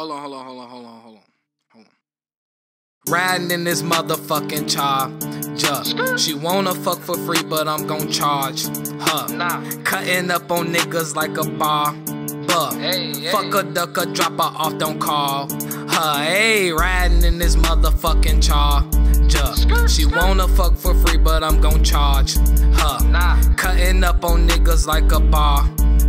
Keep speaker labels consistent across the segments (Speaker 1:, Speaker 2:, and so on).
Speaker 1: Hold on. Riding in this motherfucking charger. She wanna fuck for free, but I'm gon' charge her. Cutting up on niggas like a bar. Fuck a duck, a drop her off, don't call her. Hey, riding in this motherfucking charger. She wanna fuck for free, but I'm gon' charge her. Cutting up on niggas like a bar.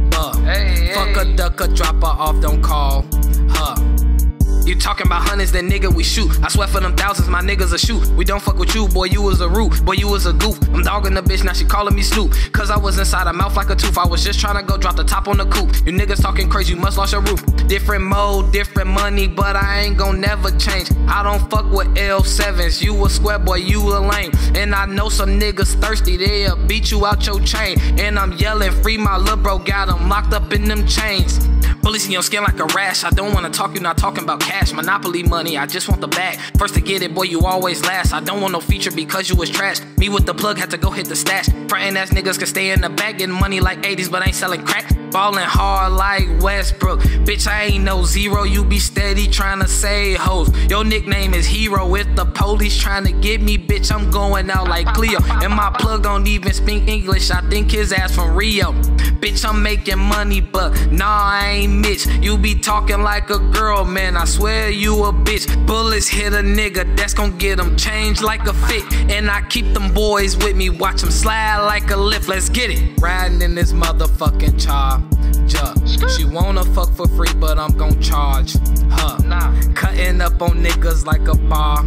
Speaker 1: Fuck a duck, a drop her off, don't call her. You talking about hundreds, then nigga we shoot. I swear for them thousands, my niggas a shoot. We don't fuck with you, boy, you was a root. Boy, you was a goof. I'm dogging the bitch, now she calling me Snoop. Cause I was inside her mouth like a tooth. I was just trying to go drop the top on the coupe. You niggas talking crazy, you must lost your roof. Different mode, different money, but I ain't gon' never change. I don't fuck with L7s. You a square boy, you a lame. And I know some niggas thirsty, they'll beat you out your chain. And I'm yelling, free my lil' bro, got him locked up in them chains. Bullets in your skin like a rash. I don't wanna talk, you not talking about cash. Monopoly money, I just want the bag. First to get it, boy, you always last. I don't want no feature because you was trash. Me with the plug, had to go hit the stash. Frontin' ass niggas can stay in the back, getting money like 80s, but ain't selling crack. Ballin' hard like Westbrook. Bitch, I ain't no zero, you be steady tryna save hoes. Your nickname is Hero. If the police tryna get me, bitch, I'm going out like Cleo. And my plug don't even speak English, I think his ass from Rio. Bitch, I'm making money, but nah, I ain't Mitch. You be talking like a girl, man, I swear you a bitch. Bullets hit a nigga, that's gon' get him changed like a fit. And I keep them boys with me, watch them slide like a lift, let's get it. Riding in this motherfucking charger. She wanna fuck for free, but I'm gon' charge her. Cutting up on niggas like a bar.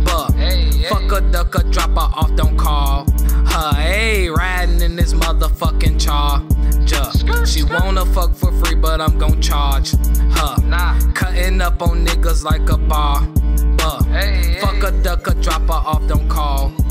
Speaker 1: Fuck a duck, a drop her off, don't call her. Hey, riding in this motherfucking charger. She wanna fuck for free, but I'm gon' charge her. Cutting up on niggas like a bar. Fuck a duck, a drop her off, don't call